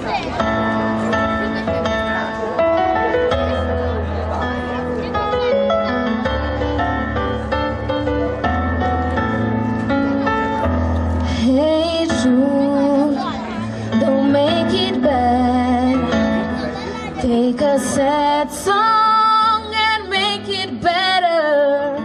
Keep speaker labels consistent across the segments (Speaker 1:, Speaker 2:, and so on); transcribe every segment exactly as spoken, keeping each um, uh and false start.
Speaker 1: Hey Jude, don't make it bad. Take a sad song and make it better.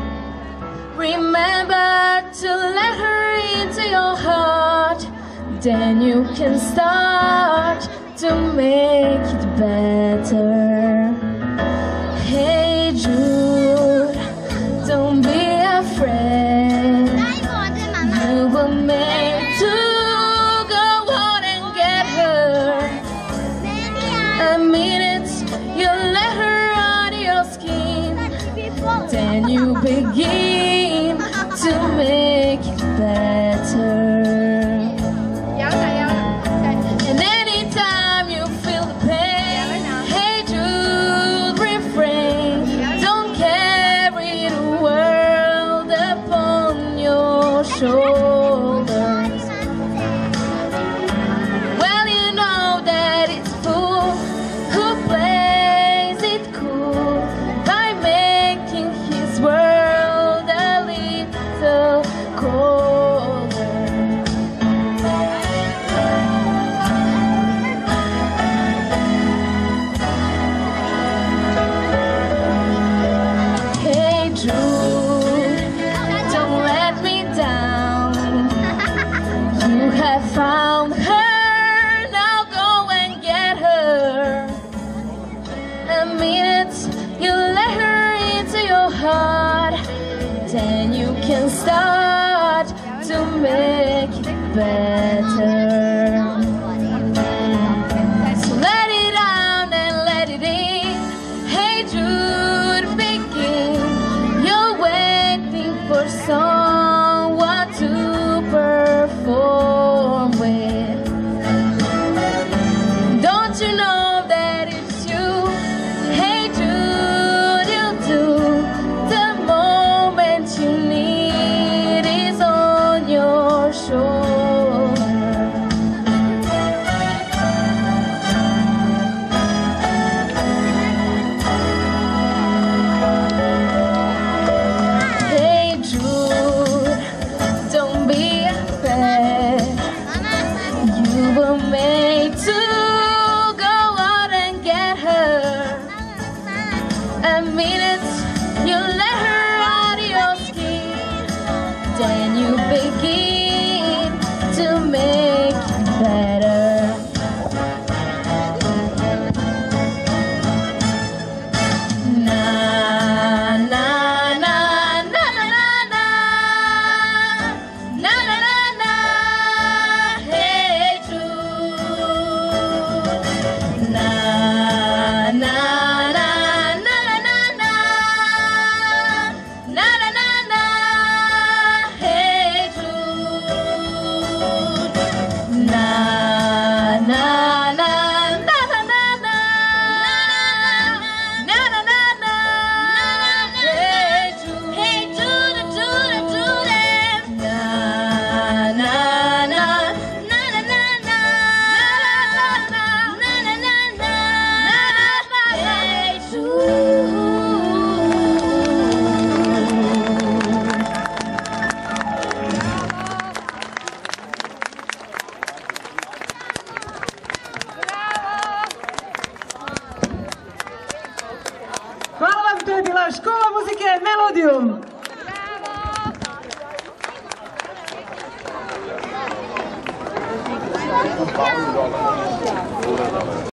Speaker 1: Remember to let her into your heart, then you can start to make it better. Hey Jude, don't be afraid. You were made to go out and get her. A minute you let her on your skin, then you begin to make it better. And anytime you feel the pain, hey Jude, refrain. Don't carry the world upon your shoulders. Well, you know that it's fool who plays it cool by making his world a little colder. Hey Jude, don't let me down. You have found her, now go and get her. A minute you let her into your heart, then you can start to make it better. So let it out and let it in. Hey Jude, begin. You're waiting for someone to perform with. Don't you know that it's you? Hey Jude, you'll do the moment you need is on your shoulder. Hey Jude, don't be afraid. You were made to go out and get her. A minute you let her out your skin, then you begin to make it better. Na na na na na na na na na na na. Hey Jude. Na na na na na na na na na na. Hey Jude. Na na na na na na na na na na na. Hey Jude. Hey Jude, Jude, Jude. Na na na na na na na na na na na na. Hey Jude.
Speaker 2: Hvala vam, to je bila Škola muzike Melodium.